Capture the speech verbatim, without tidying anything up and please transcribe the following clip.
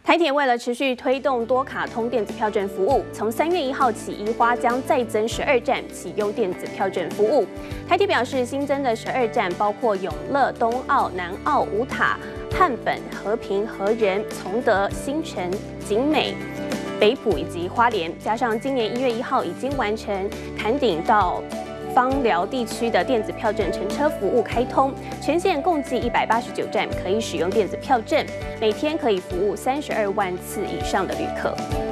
台铁为了持续推动多卡通电子票证服务，从三月一号起，宜花将再增十二站启用电子票证服务。台铁表示，新增的十二站包括永乐、东澳、南澳、五塔、汉本、和平、和仁、崇德、新城、景美、北埔以及花莲，加上今年一月一号已经完成坎顶到枋寮地区的电子票证乘车服务开通，全线共计一百八十九站可以使用电子票证，每天可以服务三十二万次以上的旅客。